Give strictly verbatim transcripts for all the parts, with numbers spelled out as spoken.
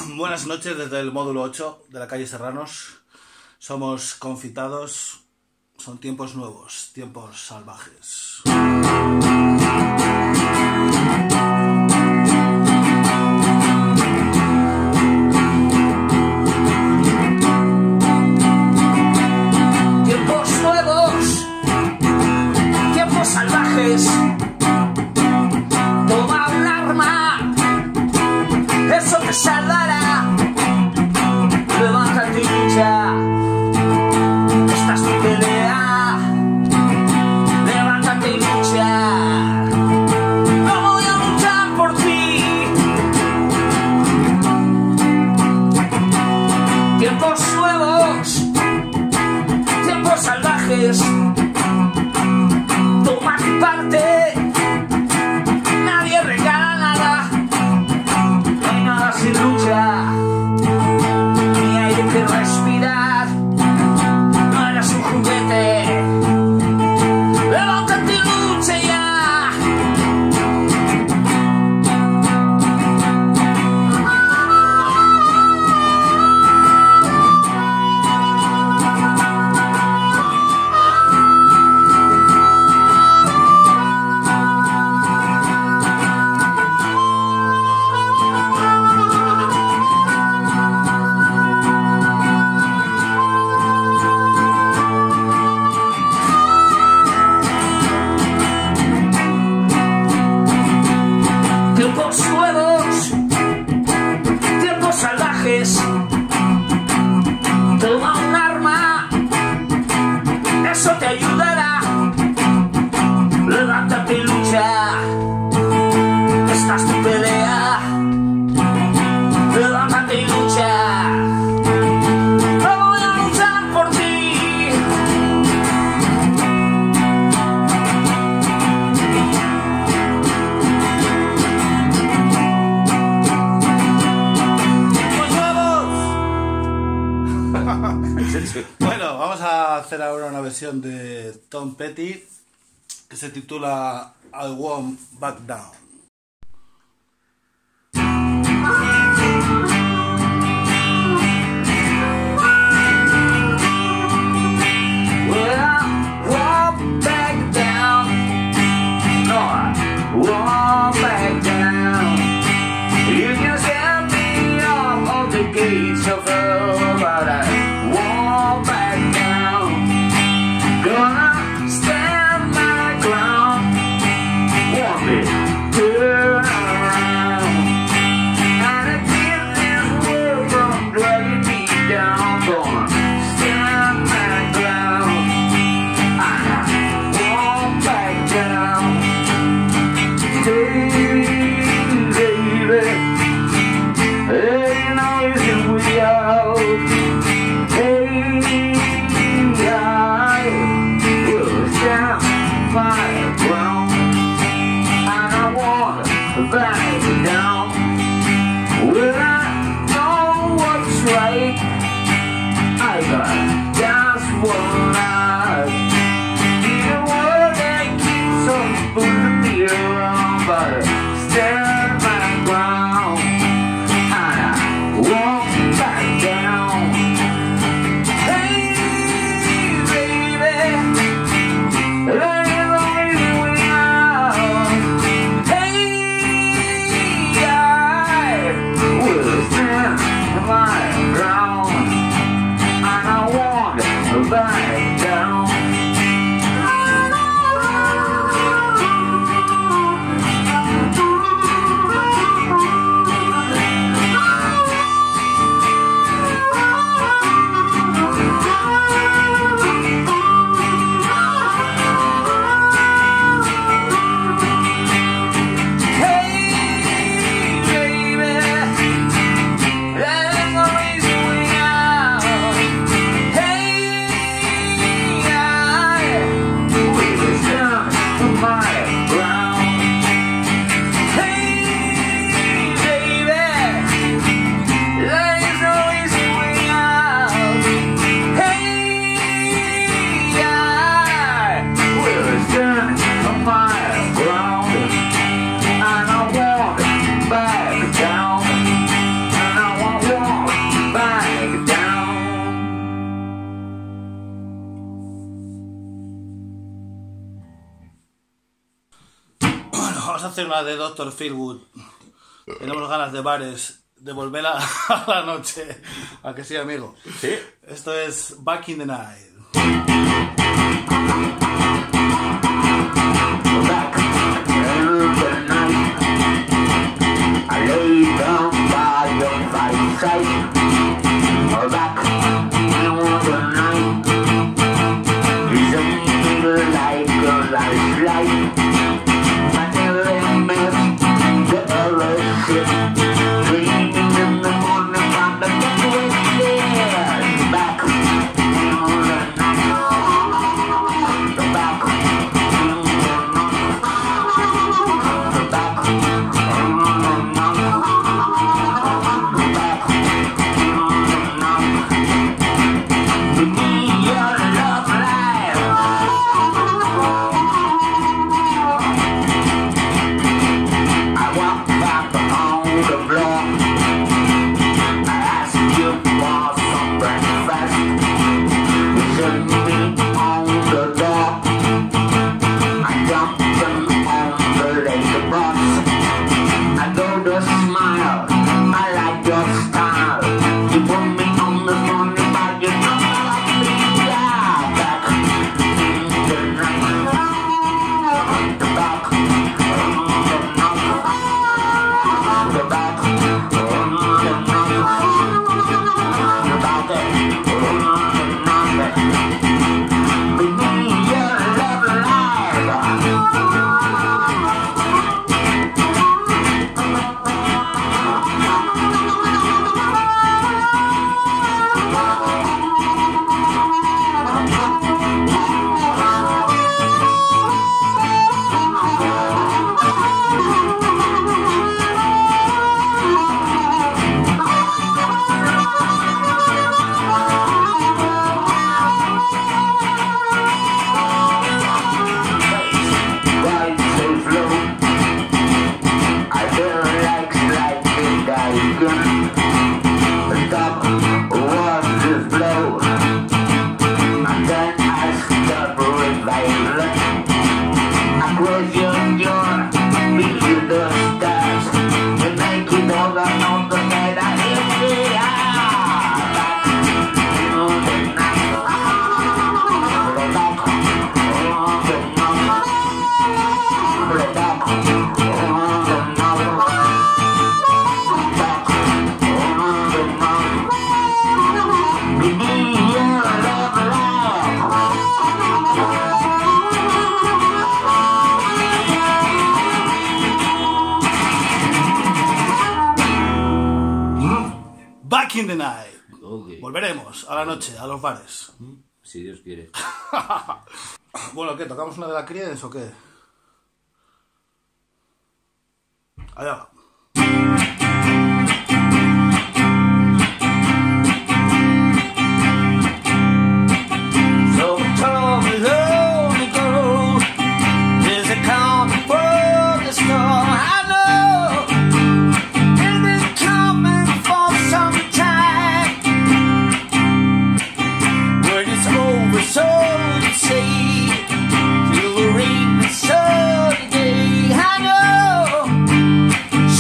Buenas noches desde el módulo ocho de la calle Serranos. Somos confitados. Son tiempos nuevos, tiempos salvajes. Tiempos nuevos, tiempos salvajes. Toma un arma, eso te salvará. Levántate y lucha, esta es tu pelea. Levántate y lucha, no voy a luchar por ti. Tiempos nuevos, tiempos salvajes. Toma tu parte, nadie regala nada. No hay nada sin lucha, ni aire que respirar. No eres un juguete, levántate y lucha ya. Tiempos nuevos, tiempos salvajes. Toma un arma, eso te ayudará. Levántate y lucha, esta es tu pelea. Levántate y lucha, no voy a luchar por ti. Bueno, vamos a hacer ahora una versión de Tom Petty que se titula I Won't Back Down. Well, I won't back down. No, I won't back down. You can set me off of the gates of hell, but I won't back down. Gonna stand my ground. Want me to hacer una de doctor Feelgood. Tenemos ganas de bares, de volver a, a la noche. ¿A que sí, amigo? Sí. Esto es Back in the Night. Back in the night, I lay down by your fireside. Back in the night, isn't like a lifeline? I never met the other ship, dreaming in the morning about the getaway there. Back in the night, back in the night, back in the night, back in the night. Give me your love life. I walk back on the block. I ask you for some breakfast. You send me on the door. I jump on the later bus. I go to smile. I like your style. You put me on the money, but you know I feel back in the night. Back in the night. The back in the night. The back in the night. We need your love life. Ride so slow. I feel like sliding down. Stop, watch this blow. And then I stop revival. I close your door, beat you the stars. You make it all I know the night I hit it out. Back in the night. Back in the night. Back in the night. Back in the night. We need your love life. Back in the Night. Ok. Volveremos a la noche, a los bares. Si Dios quiere. Bueno, ¿qué? ¿Tocamos una de la Creedence o qué? Allá va. So tell me, Holy Ghost, is it coming for the storm? I know it's been coming for some time. When it's over, so you say, till the rain is sunny day. I know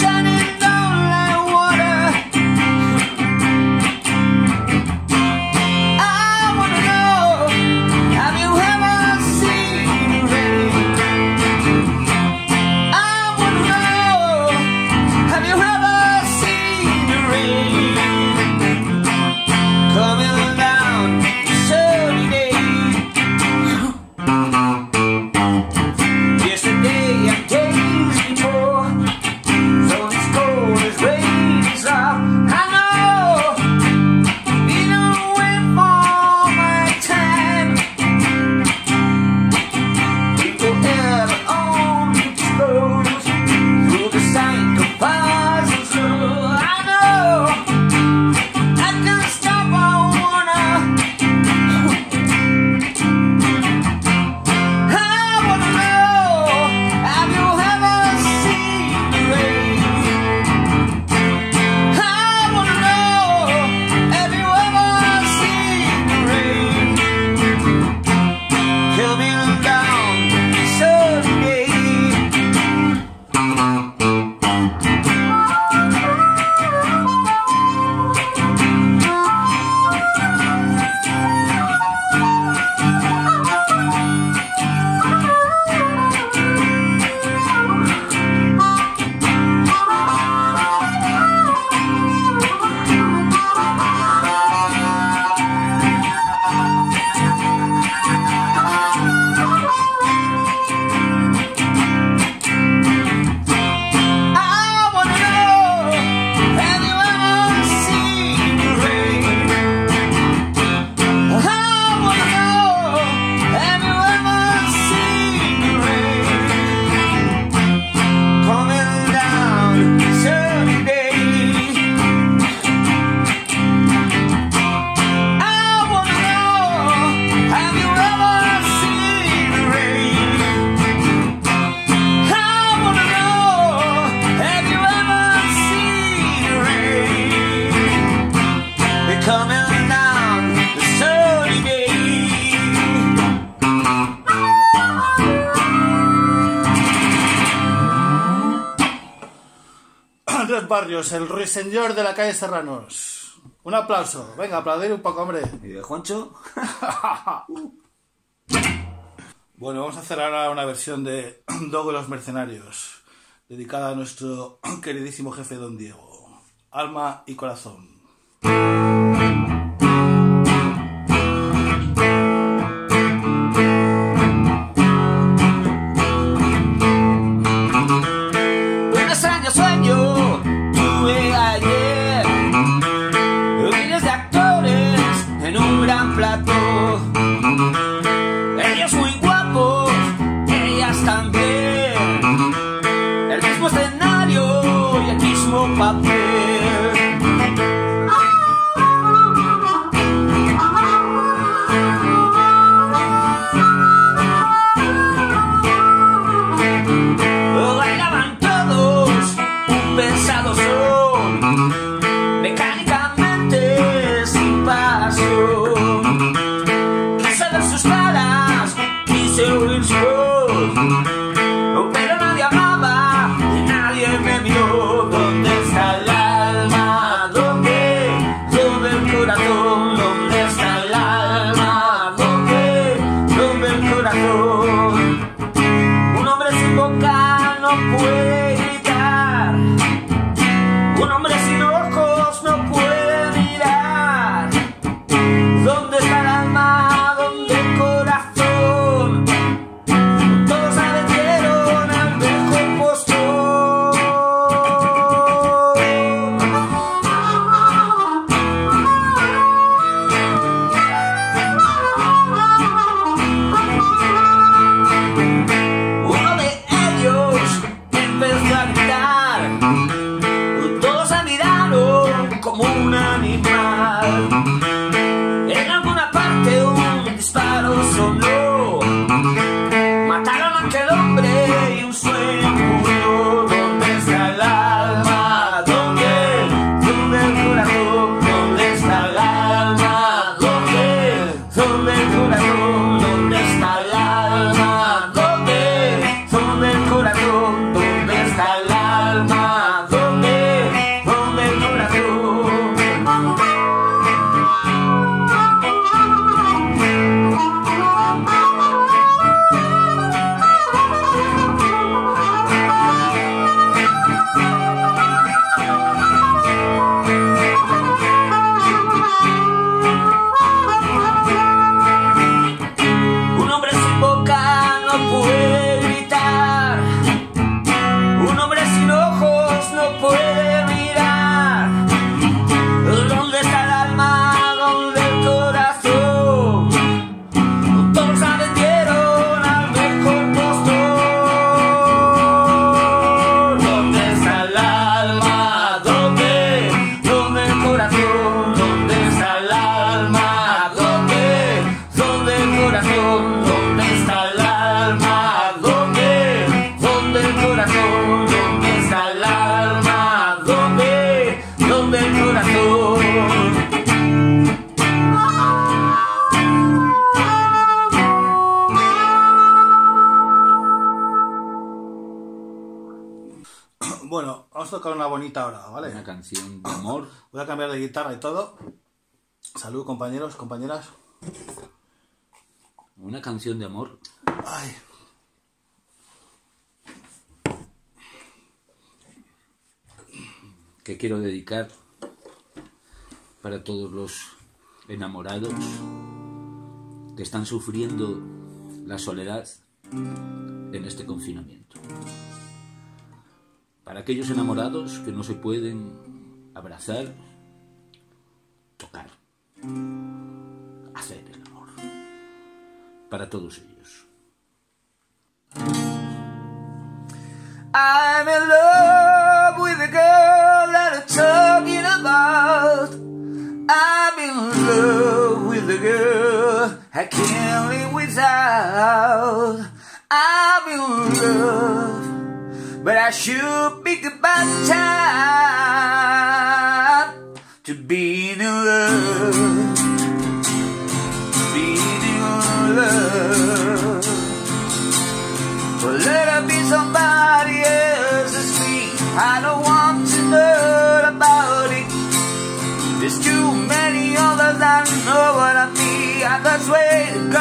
Barrios, el ruiseñor de la calle Serranos. Un aplauso. Venga, aplaudir un poco, hombre. ¿Y de Juancho? Bueno, vamos a hacer ahora una versión de Dogo y los Mercenarios, dedicada a nuestro queridísimo jefe Don Diego. Alma y corazón. Un extraño sueño tuve ayer, miles de actores en un gran plató, ellos muy guapos, ellas también, el mismo escenario y el mismo papel. Bailaban todos un pesado son, mecánicamente sin pasión. Quise ver sus caras, quise oír su voz, pero nadie amaba y nadie me vio. ¿Dónde está el alma? ¿Dónde? ¿Dónde el corazón? ¿Dónde está el alma? ¿Dónde? ¿Dónde el corazón? Un hombre sin boca no puede gritar, un hombre sin ojos no puede mirar. ¿Dónde está el alma? ¿Dónde el corazón? Todos se vendieron al mejor postor. Uno de ellos empezó a gritar, todos se miraron como un animal. En alguna parte un disparo sonó, mataron a aquel hombre y un sueño murió. ¿Dónde está el alma? ¿Dónde? ¿Dónde el corazón? ¿Dónde está el alma? ¿Dónde? ¿Dónde el corazón? ¿Dónde está el alma? ¿Dónde? ¿Dónde el corazón? ¿Dónde está el alma? ¿Dónde? ¿Dónde el corazón? Un hombre sin boca no puede gritar, un hombre sin ojos no puede mirar. ¿Dónde está el alma? ¿Dónde el corazón? Todos se vendieron al mejor postor. ¿Dónde está el alma? ¿Dónde? ¿Dónde el corazón? ¿Dónde está el alma? ¿Dónde? ¿Dónde el corazón? ¿Dónde está el alma? ¿Dónde? ¿Dónde el corazón? ¿Dónde está el alma? ¿Dónde? ¿Dónde el corazón? Bueno, vamos a tocar una bonita ahora, ¿vale? Una canción de amor. Voy a cambiar de guitarra y todo. Salud, compañeros, compañeras. Una canción de amor Ay. que quiero dedicar para todos los enamorados que están sufriendo la soledad en este confinamiento. Para aquellos enamorados que no se pueden abrazar, tocar, hacer el amor. Para todos ellos. I'm in love with the girl that I'm talking about. I'm in love with the girl I can't live without. I'm in love, but I should pick about time to be in love, being in love. Well, let her be somebody else's feet. I don't want to know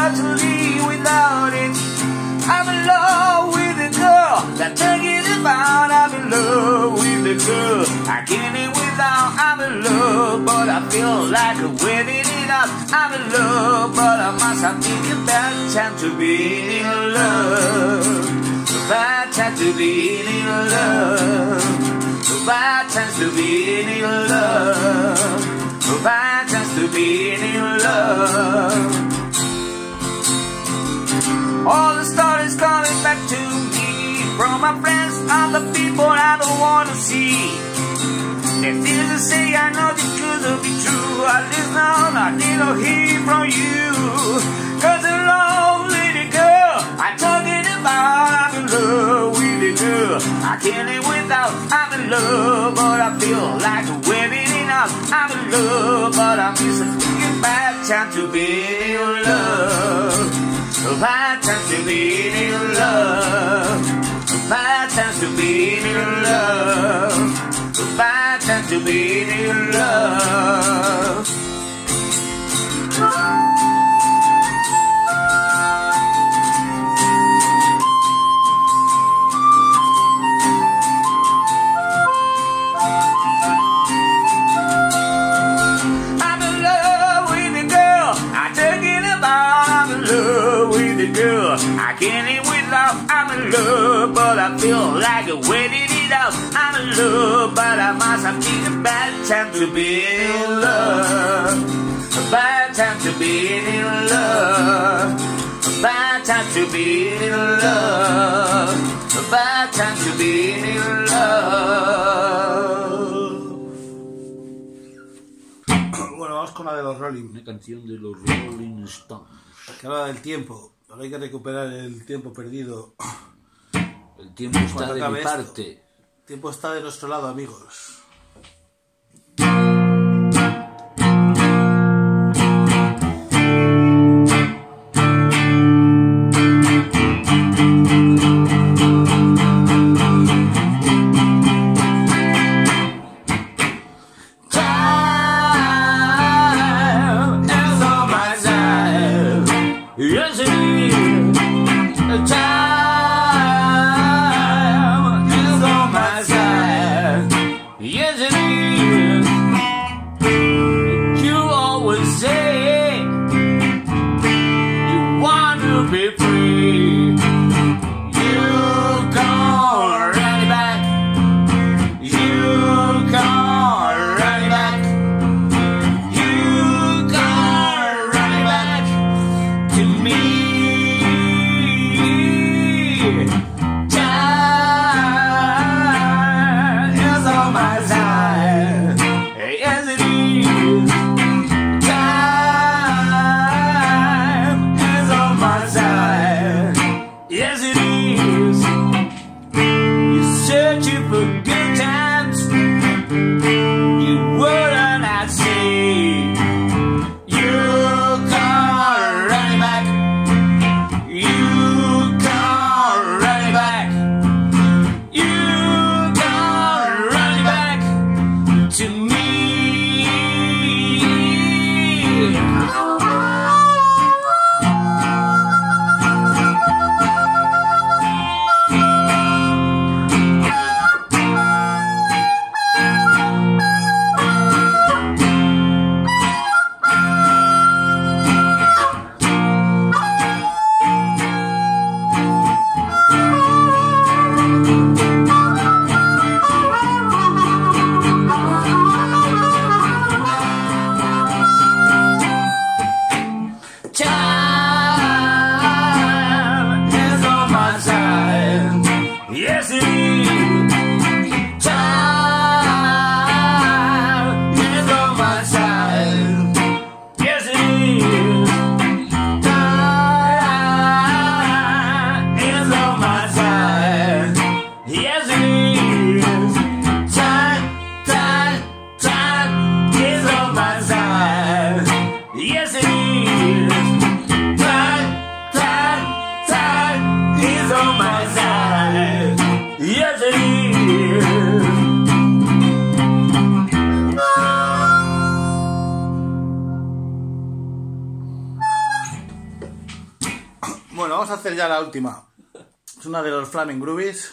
hard to live without it. I'm in love with a girl that thinking about. I'm in love with a girl I can't live without. I'm in love, but I feel like waiting it out. I'm in love, but I must have taken bad time to be in love. Bad time to be in love. Bad time to be in love. Bad time to be in love. All the stories coming back to me from my friends and the people I don't want to see. They feel to say I know this could be true. At least now I need to hear from you. Cause a lonely girl I'm talking about. I'm in love with a girl I can't live without. I'm in love, but I feel like waiting it out. I'm in love, but I'm missing a bad time to be in love. Bad time to be in love. Bad time to be in love. Bad time to be in love. I'm in love with the girl I'm talking about. I'm in love with the girl I can't live without. I'm in love, but I feel like waiting it out. I'm in love, but I must have taken a bad time to be in love. A bad time to be in love. A bad time to be in love. A bad time to be in love. Bueno, vamos con la de los Rolling. Una canción de los Rolling Stones. Que habla del tiempo. Ahora hay que recuperar el tiempo perdido. El tiempo está Cuando de acabe mi esto. parte. El tiempo está de nuestro lado, amigos. Time is on my side. Yes, it is. Time is on my side. Yeah. vamos a hacer ya la última. Es una de los Flaming Groovies.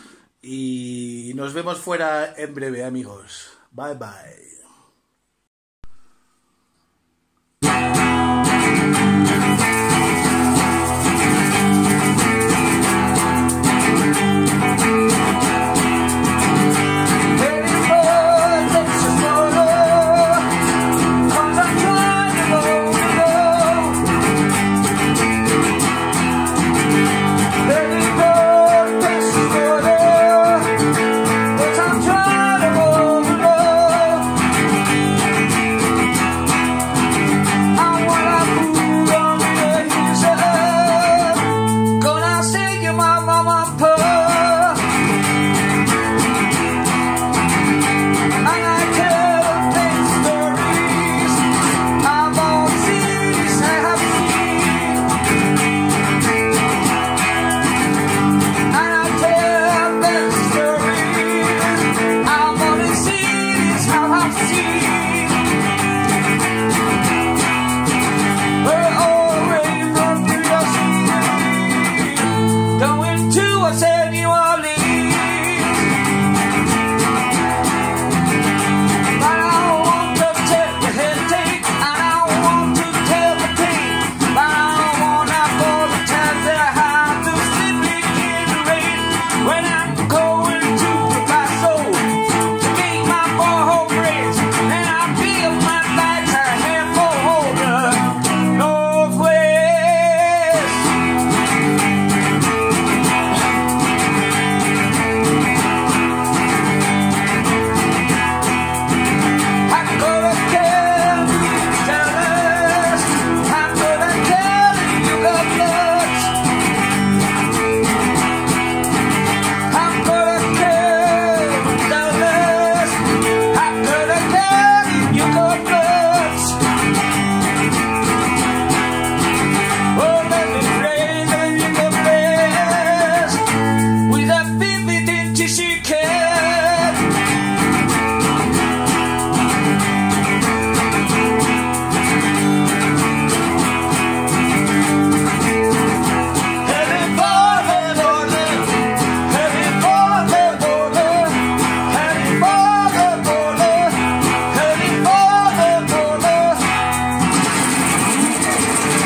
Y nos vemos fuera en breve, amigos. Bye bye.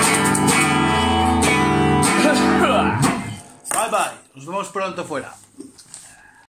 Bye bye, nos vemos pronto fuera.